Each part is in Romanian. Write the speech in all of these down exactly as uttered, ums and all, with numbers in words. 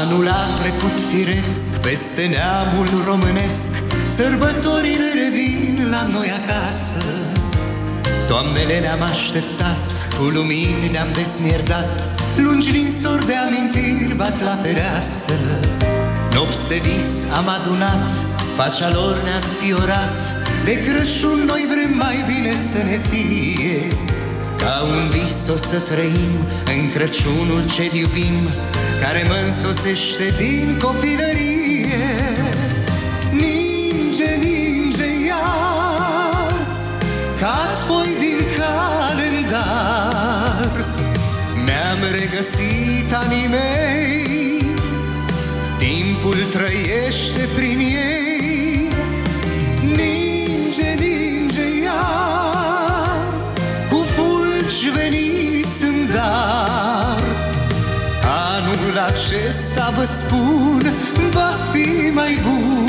Anul a trecut firesc peste neamul românesc, sărbătorile revin la noi acasă. Toamnele le-am așteptat, cu lumini ne-am desmierdat, lungi ninsori de amintiri bat la fereastră. Nopți de vis am adunat, pacea lor ne-a înfiorat, de Crăciun noi vrem mai bine să ne fie. Ca un vis o să trăim în Crăciunul ce-l iubim, care mă însoțește din copilărie. Ninge, ninge iar, cad foi din calendar, mi-am regăsit anii mei, timpul trăiește prin ei. Ninge, ninge iar, cu fulgi veniți în dar, anul acesta vă spun va fi mai bun.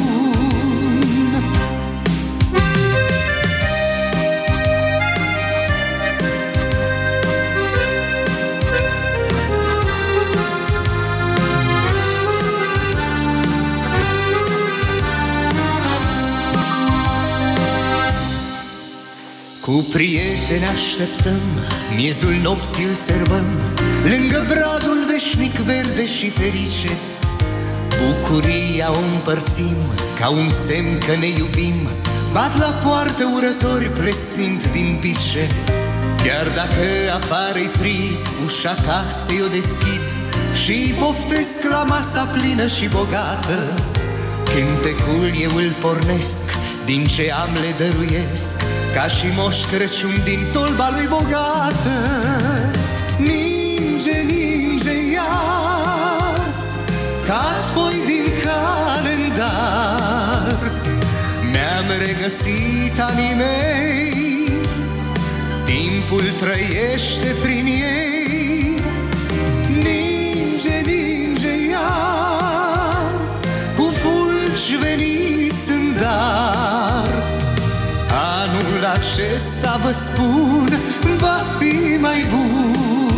Cu prieteni așteptăm, miezul nopții îl servăm, lângă bradul veșnic verde și ferice. Bucuria o împărțim ca un semn că ne iubim, bat la poartă urători plesnind din pice. Chiar dacă afară-i frig, ușa casei o deschid și poftesc la masa plină și bogată. Cântecul eu îl pornesc, din ce am le dăruiesc, ca și Moș Crăciun din tolba lui bogată. Ninge, ninge iar, cad foi din calendar, mi-am regăsit anii mei, timpul trăiește prin ei. Ninge, ninge iar, cu fulgi veniți în dar, anul acesta vă spun va fi mai bun.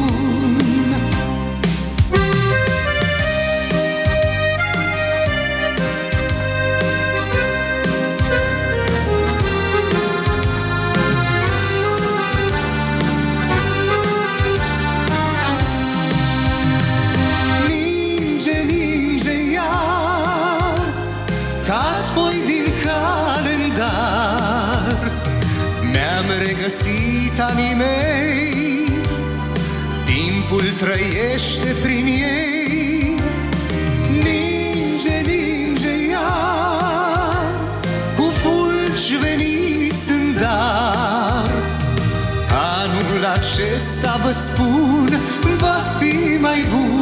Ninge, ninge iar, cad foi din calendar, mi-am regăsit anii mei, timpul trăiește prin ei. Ninge, ninge iar, cu fulgi veniți în dar, anul acesta vă spun va fi mai bun.